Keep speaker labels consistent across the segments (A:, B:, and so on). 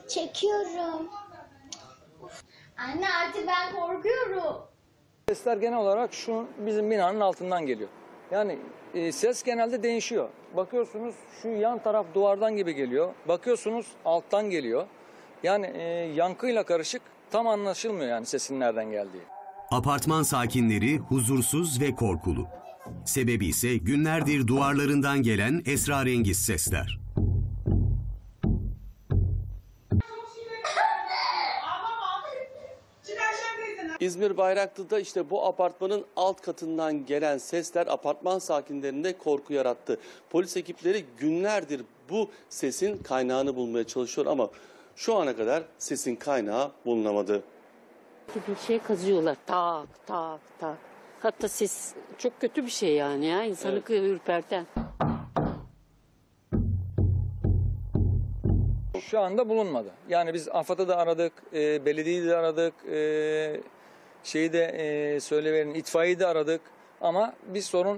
A: Çekiyorum. Anne artık ben korkuyorum.
B: Sesler genel olarak şu bizim binanın altından geliyor. Yani ses genelde değişiyor. Bakıyorsunuz şu yan taraf duvardan gibi geliyor. Bakıyorsunuz alttan geliyor. Yani yankıyla karışık, tam anlaşılmıyor yani sesin nereden geldiği.
C: Apartman sakinleri huzursuz ve korkulu. Sebebi ise günlerdir duvarlarından gelen esrarengiz sesler.
D: İzmir Bayraklı'da işte bu apartmanın alt katından gelen sesler apartman sakinlerinde korku yarattı. Polis ekipleri günlerdir bu sesin kaynağını bulmaya çalışıyor ama şu ana kadar sesin kaynağı bulunamadı.
E: Bir şey kazıyorlar, tak tak tak. Hatta ses çok kötü bir şey yani ya, insanı ürperten.
B: Şu anda bulunmadı. Yani biz AFAD'ı da aradık, belediyeyi de aradık, şeyi de söyleverin itfaiyeyi de aradık. Ama bir sorun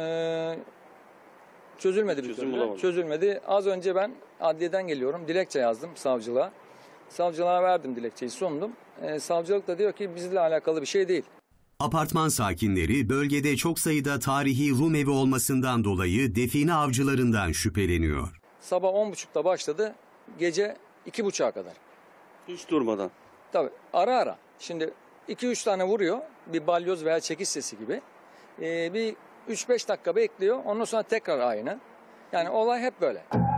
B: çözülmedi bir türlü. Çözülmedi. Az önce ben adliyeden geliyorum. Dilekçe yazdım savcılığa. Savcılığa verdim dilekçeyi, sundum. Savcılık da diyor ki bizle alakalı bir şey değil.
C: Apartman sakinleri bölgede çok sayıda tarihi Rum evi olmasından dolayı define avcılarından şüpheleniyor.
B: Sabah 10.30'da başladı, gece 2.30'a kadar.
D: Hiç durmadan.
B: Tabii ara ara. Şimdi 2-3 tane vuruyor, bir balyoz veya çekiç sesi gibi. Bir 3-5 dakika bekliyor, ondan sonra tekrar aynı. Yani olay hep böyle.